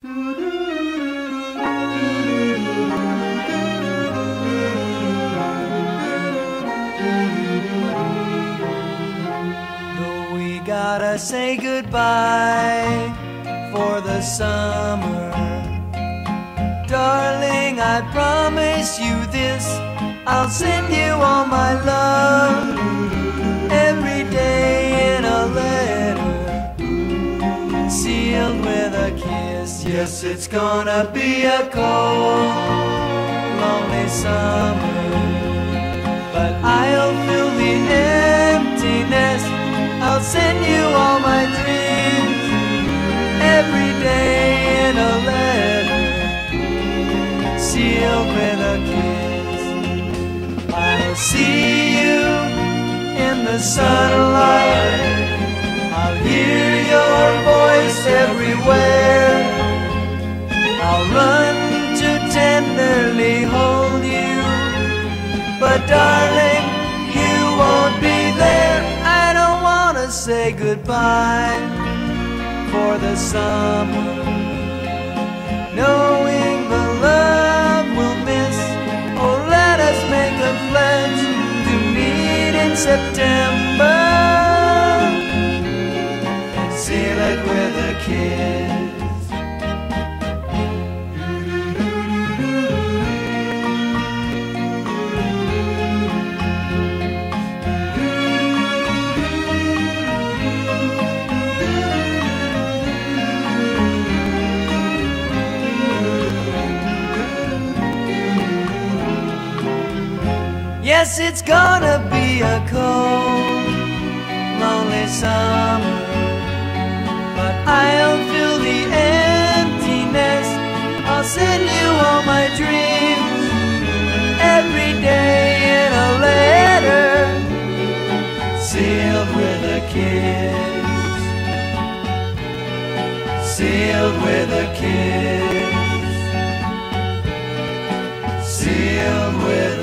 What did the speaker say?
Though we gotta say goodbye for the summer, darling, I promise you this, I'll send you all my love every day in a letter, sealed with a kiss. Yes, it's gonna be a cold, lonely summer, but I'll fill the emptiness. I'll send you all my dreams every day in a letter, sealed with a kiss. I'll see you in the sunlight, I'll hear your voice everywhere, I'll run to tenderly hold you, but darling, you won't be there. I don't wanna say goodbye for the summer, knowing the love we'll miss. Oh, let us make a pledge to meet in September and seal it with a kiss. Yes, it's gonna be a cold, lonely summer, but I'll fill the emptiness. I'll send you all my dreams every day in a letter, sealed with a kiss, sealed with a kiss, sealed with